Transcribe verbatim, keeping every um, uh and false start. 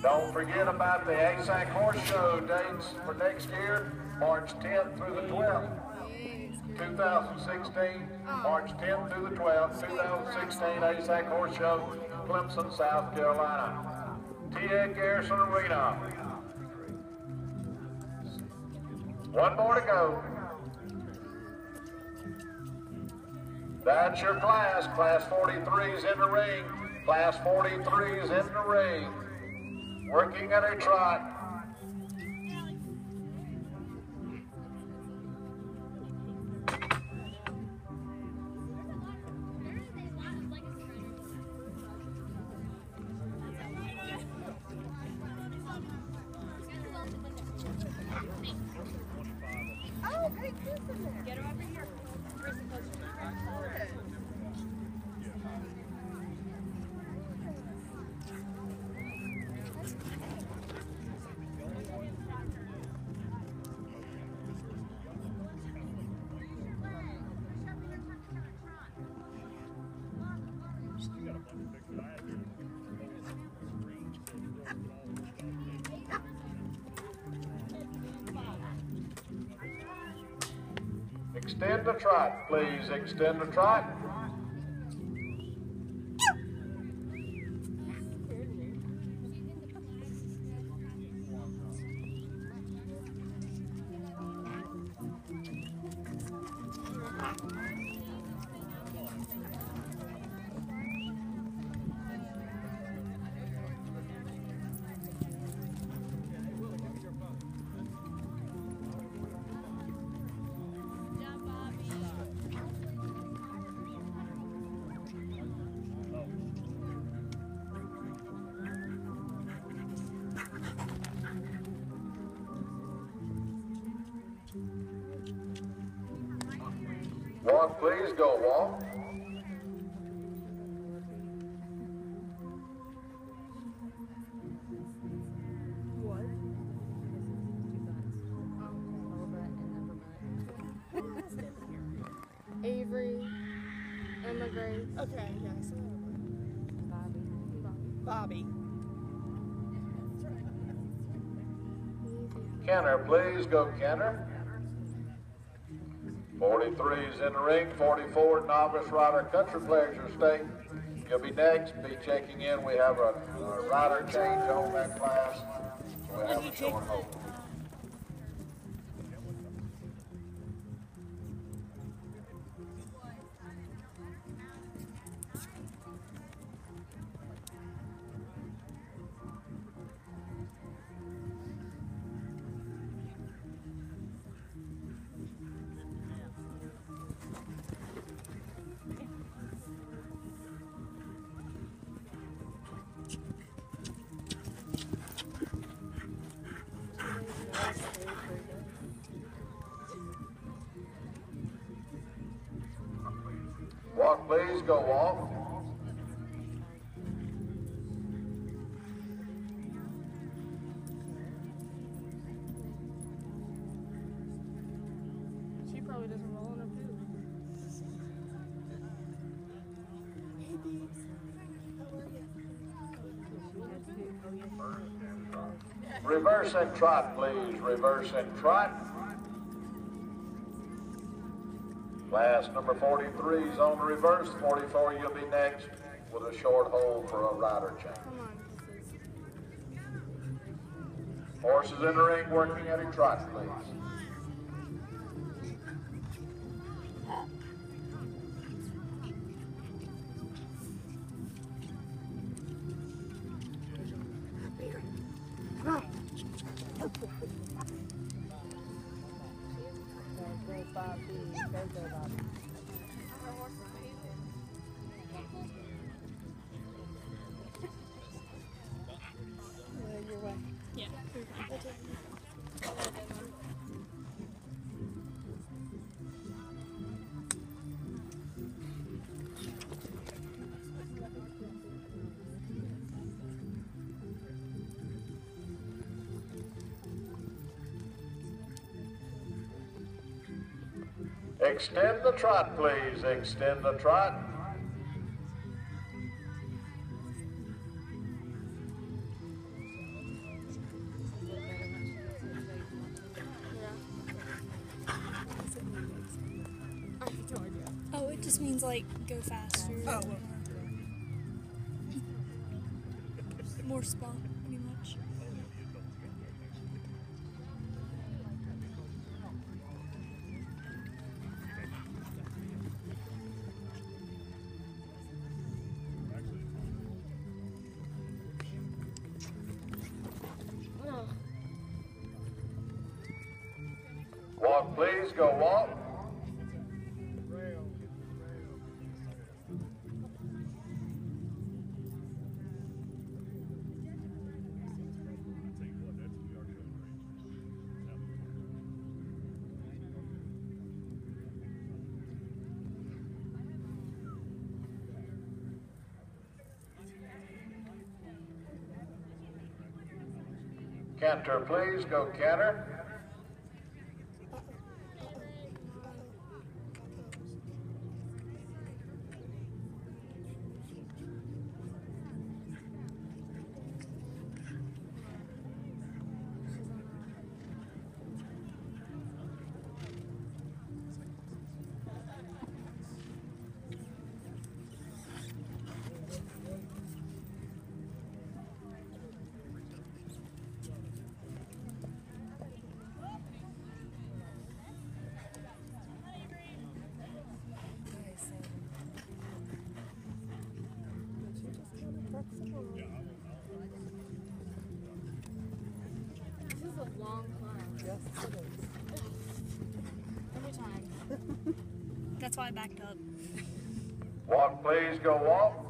Don't forget about the A S A C Horse Show dates for next year, March tenth through the twelfth. two thousand sixteen, March tenth through the twelfth, two thousand sixteen A S A C Horse Show, Clemson, South Carolina. T A Garrison Arena. One more to go. That's your class. Class forty-three is in the ring. Class forty-three is in the ring. Working at a trot. Oh, great kids in there. Get her over here. Extend the trot, please. Extend the trot. Walk, please. Go walk. What? Avery, Emma Grace. Okay, yeah, I saw that. Bobby. Bobby. Kenner, please. Go Kenner. forty-three is in the ring. forty-four, novice rider, Country Pleasure State. You'll be next. Be checking in. We have a, a rider change on that class. We'll have a short hold. Walk, please. Go walk. She probably doesn't roll in her boots. Hey, babes. How are you? Reverse and trot, please. Reverse and trot. Class number forty-three is on the reverse. forty-four, you'll be next with a short hold for a rider change. Come on. Horses in the ring working at a trot, please. Yeah. Extend the trot, please. Extend the trot. It just means like go faster. Oh. More spunk, pretty much. Walk, please, go walk. Canter, please, go canter. This is a long climb. Yes, it is. Every time. That's why I backed up. Walk, please, go walk.